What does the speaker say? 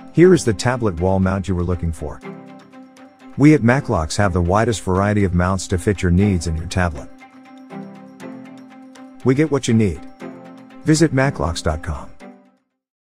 Here is the tablet wall mount you were looking for. We at Maclocks have the widest variety of mounts to fit your needs and your tablet. We get what you need. Visit maclocks.com.